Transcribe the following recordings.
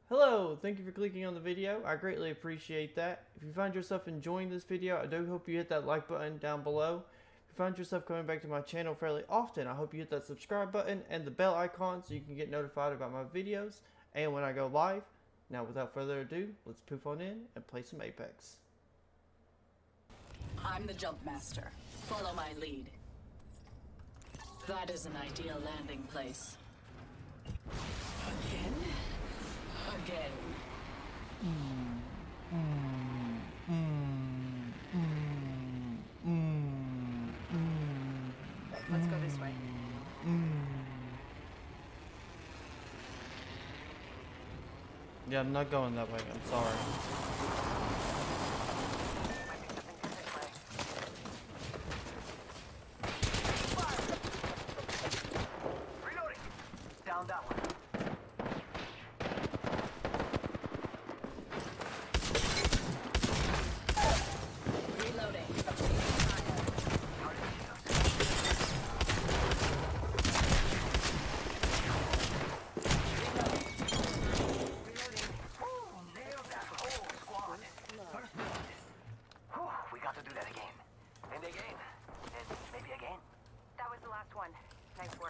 Hello, thank you for clicking on the video. I greatly appreciate that. If you find yourself enjoying this video, I do hope you hit that like button down below. If you find yourself coming back to my channel fairly often, I hope you hit that subscribe button and the bell icon so you can get notified about my videos and when I go live. Now without further ado, let's poof on in and play some Apex. I'm the jump master. Follow my lead. That is an ideal landing place. Again? Again. Let's go this way. Yeah, I'm not going that way. I'm sorry. Reloading. Down that one. Reloading. Nailed that whole squad. First blood. Whew, we got to do that again. And again. And maybe again. That was the last one. Nice work.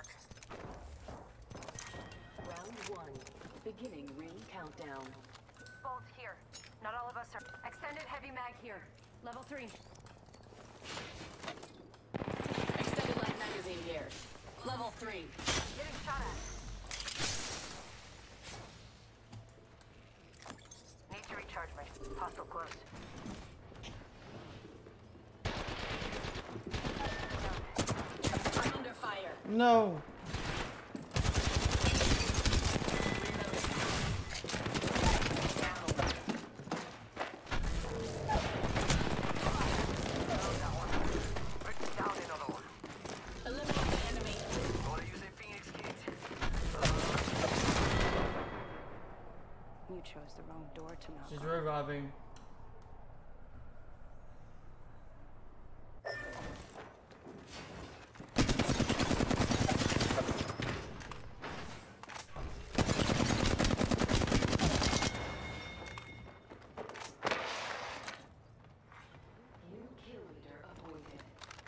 Round one. Beginning ring countdown. Bolt here. Not all of us are. Extended heavy mag here. Level 3. Extended light magazine here. Level 3. Getting shot at. Need to recharge my hostile close. I'm under fire. No! Down another one. Eliminate the enemy. Gotta use a Phoenix kit. You chose the wrong door to knock She's on. reviving. New kill leader appointed.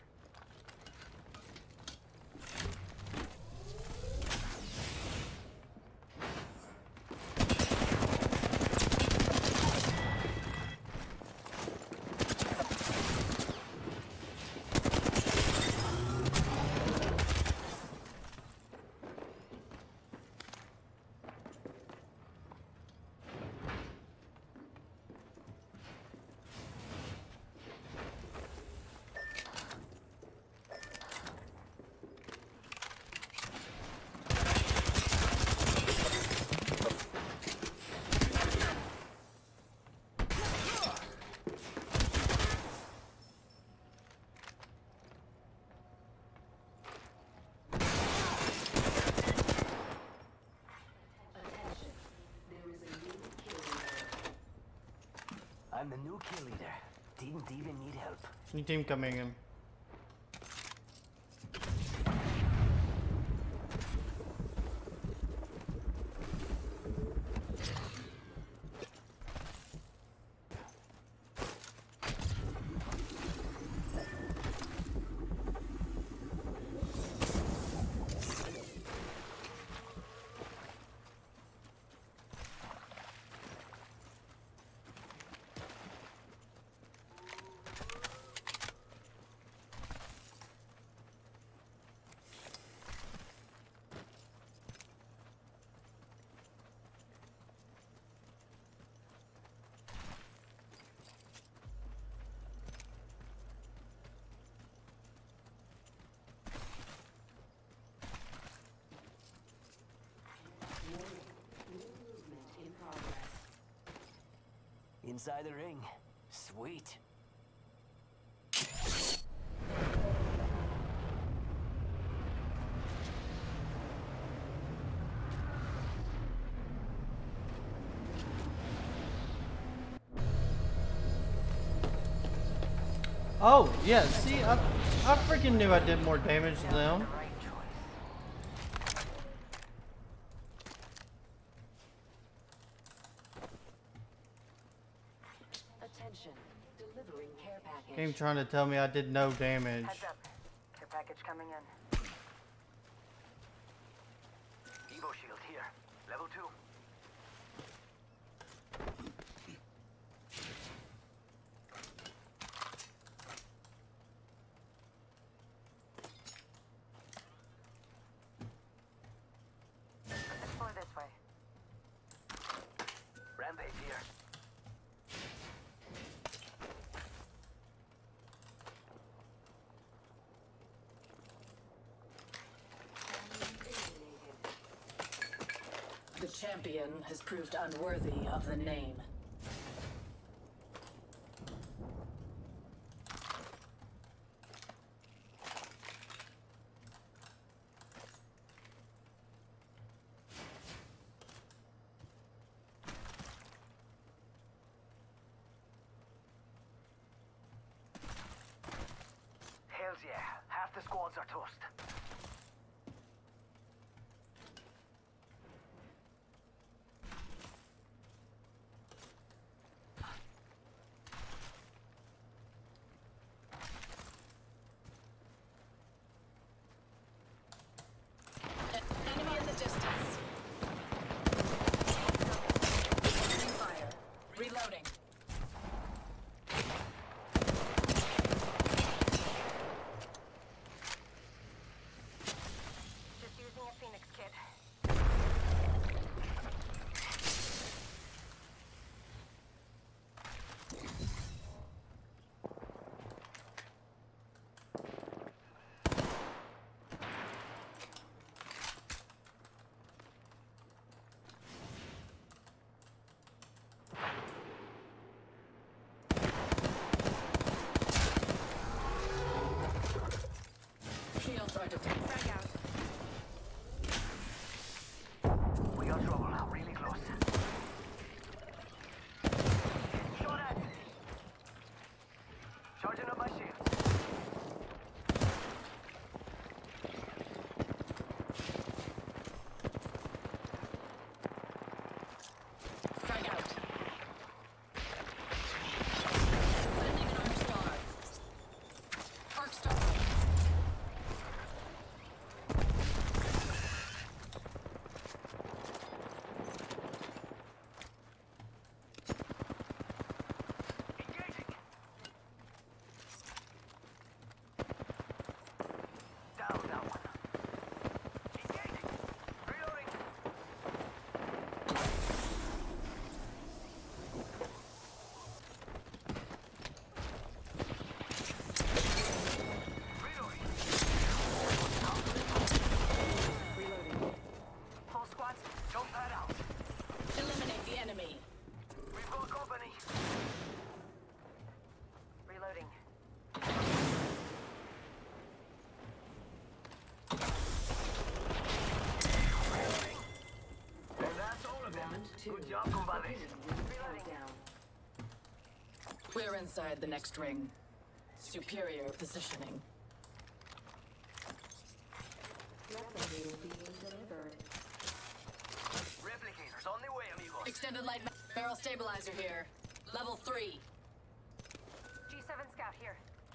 Attention. There is a new kill leader. I'm the new kill leader. Didn't even need help. New team coming in. Movement in progress. Inside the ring. Sweet. Oh, yeah, see, I freaking knew I did more damage to them. Right choice. Attention, delivering care package. Game trying to tell me I did no damage. Heads up. Care package coming in. Evo shield here. Level 2. Let's explore this way. Rampage here. The champion has proved unworthy of the name. Hells yeah. Half the squads are toast. Enemy in the distance. Opening fire. Reloading. Just using a Phoenix kit. Shields are depleted. Frag out. We got trouble. Really close. Shot at! Charging up my shields. Frag out. Sending an arc star. Arc star. Engaging! Down that one. Engaging! Reloading! Reloading! Reloading. Whole squads. Jump that out! Eliminate the enemy. We've got company! Reloading. And that's all of them. Good job, compadres. Countdown. We're inside the next ring. Superior positioning. Replicators on the way, amigos. Extended light barrel stabilizer here. Level 3. G7 scout here.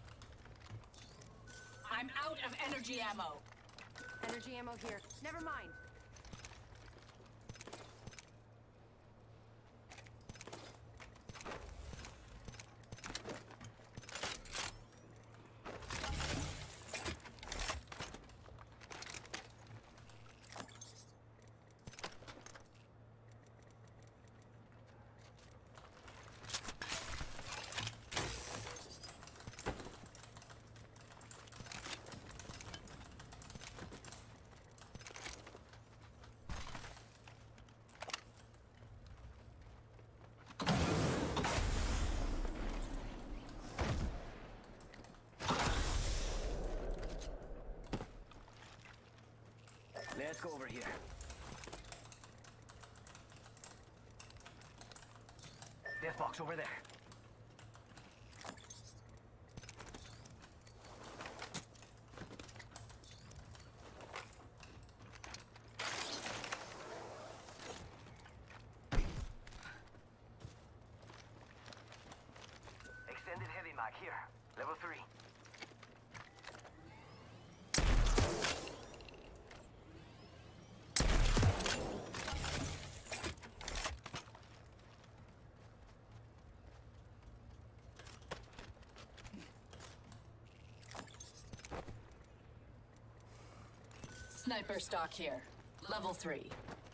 I'm out of energy ammo. Energy ammo here. Never mind. Let's go over here. Death box over there. mag here. Level 3. Sniper stock here. Level 3.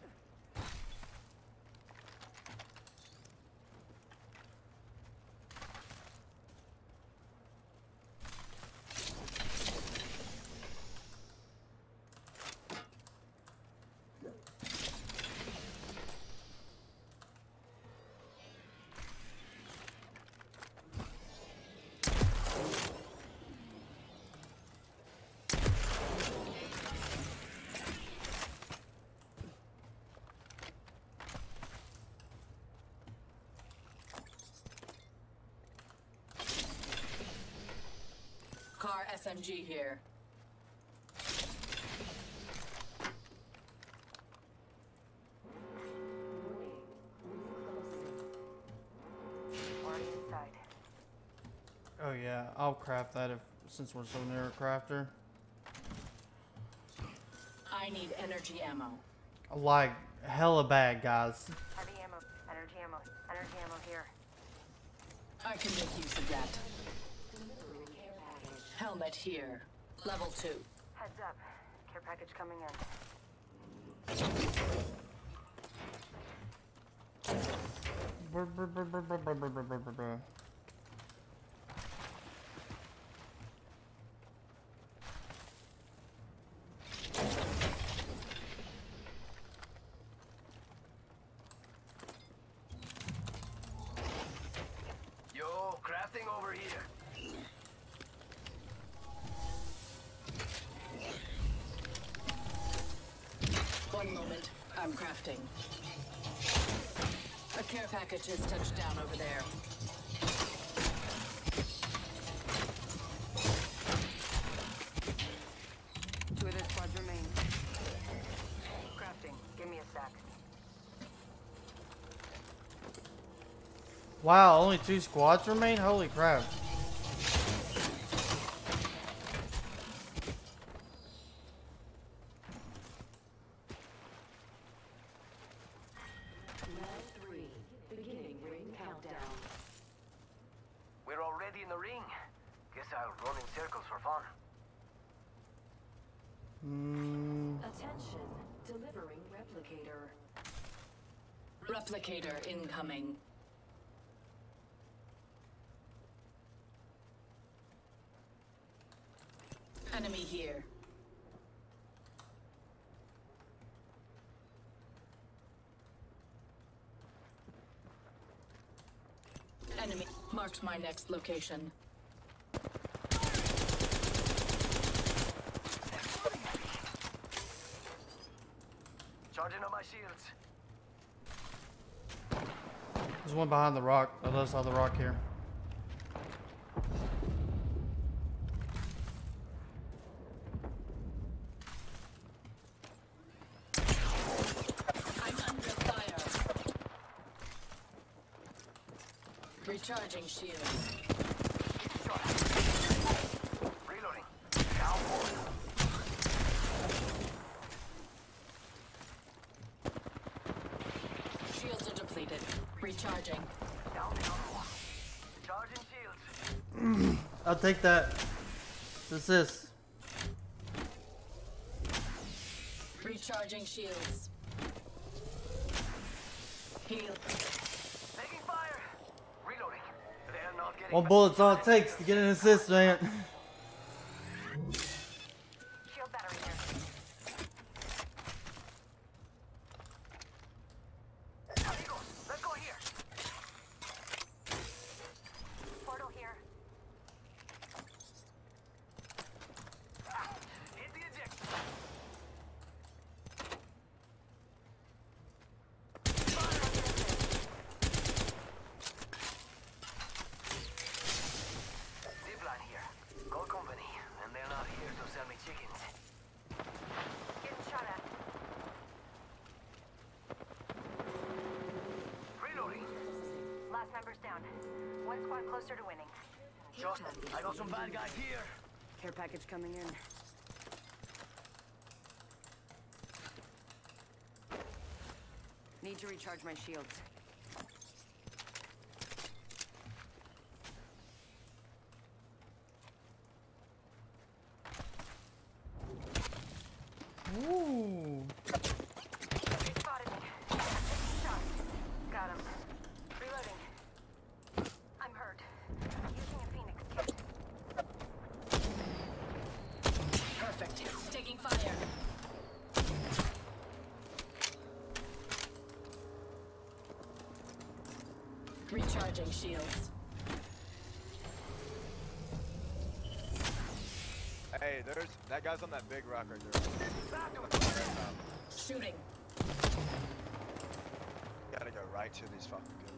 Car SMG here. Already inside. Oh yeah, I'll craft that since we're so near a crafter. I need energy ammo. Like hella bad, guys. Heavy ammo. Energy ammo. Energy ammo here. I can make use of that. Helmet here. Level 2. Heads up. Care package coming in. Brr, brr, brr, brr, brr, brr, brr, brr, brr, brr. Yo, crafting over here. One moment. I'm crafting. A care package has touched down over there. Two of their squads remain. Crafting. Give me a sec. Wow, only 2 squads remain? Holy crap. Round 3. Beginning ring countdown. We're already in the ring. Guess I'll run in circles for fun. Attention. Delivering replicator. Replicator incoming. Enemy here. Enemy marked my next location. Charging on my shields. There's one behind the rock. On the other side of the rock here. I'm under fire. Recharging shields. Reloading. Down one. Shields are depleted. Recharging. Down the other one. Charging shields. I'll take that. Assist. Recharging shields. Heal. Taking fire. Reloading. They're not getting. One bullet's all it takes to get an assist, man. Shield battery here. Amigos, let's go here. Portal here. Hit the eject. Zipline here. Gold company, and they're not here to sell me chickens. Getting shot at. Reloading. Last member's down. One squad closer to winning. Just, I got some bad guys here. Care package coming in. Need to recharge my shields. Ooh. Spotted me. Shot. Got him. Reloading. I'm hurt. Using a Phoenix kit. Perfect. Taking fire. Recharging shields. Hey, there's that guy's on that big rock right there. Shooting. Gotta go right to these fucking good.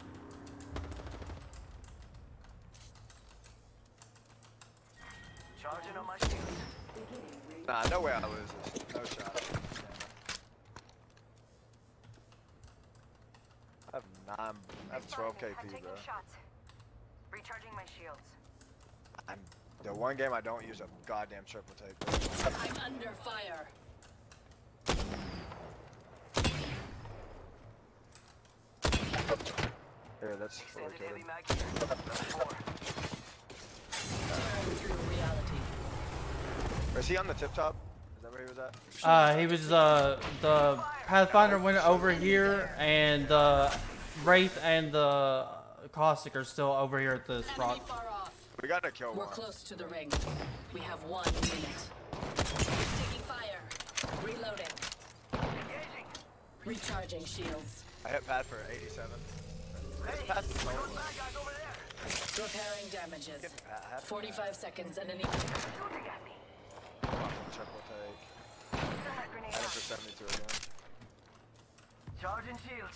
Charging on my shields. Nah, no way I lose this. No shot. I have 12 KP, I'm taking bro. shots. Recharging my shields. The one game I don't use a goddamn triple take. Bro. I'm under fire. Here, that's Extended rotated. heavy mag here. Level 4. Tearing through reality. Is he on the tip top? Is that where he was at? He was the Pathfinder went over here, and the Wraith and the Caustic are still over here at this Enemy rock. far off. We gotta kill We're one. close to the ring. We have 1 minute. Taking fire. Reloading. Engaging. Recharging shields. I hit Pat for 87. Hey, Pat's those low. bad guys over there. Repairing damages. Pat half 45 seconds and an Shooting at me. fucking triple take. Grenade I hit out. for 72 again. Charging shields.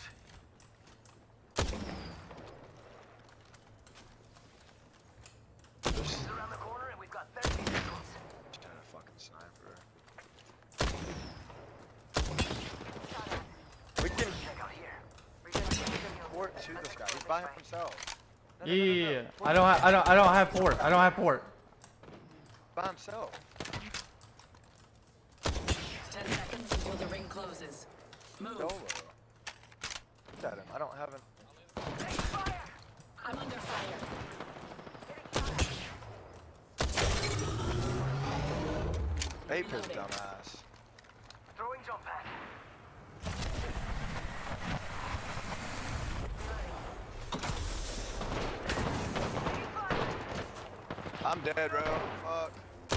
This is around the corner and we've got 30 seconds. Just had a fucking sniper. Shot at. We can Check out here. port to this guy. He's by himself. No, no, Yeah, no, no, yeah, no. yeah. Port I don't have port. I don't have port. by himself. 10 seconds until the ring closes. Move. Solo. Look at him. I don't have an. I'm under fire. Ape his dumbass. Throwing jump pad. I'm dead, bro. Fuck.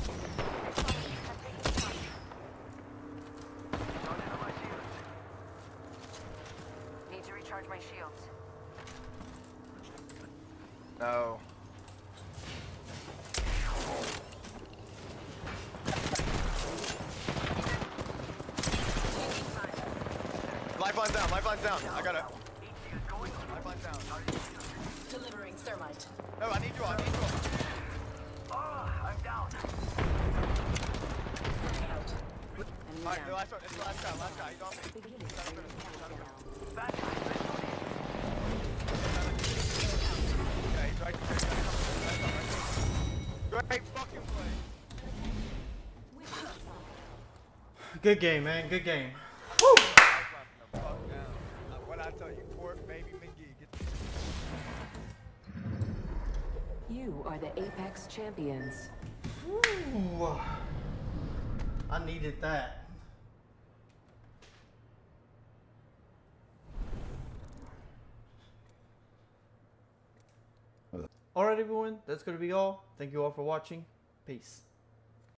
Charging on my shields. Need to recharge my shields. No. Taking fire. Lifeline's down. Lifeline's down. I got it. Each shield going on. Lifeline's down. Delivering thermite. No, I need you. I need you. Oh, I'm down. Out. Enemy Alright, the down. last one. It's the last guy. Last guy. He's on me. Beginning ring countdown. Bad guys. Yeah, he's right there. Great fucking play. Good game, man. Good game. Lifeline from the fuck down. What I tell you, Port, baby, McGee. Get You are the Apex champions. Ooh. I needed that. Alright everyone, that's going to be all. Thank you all for watching. Peace.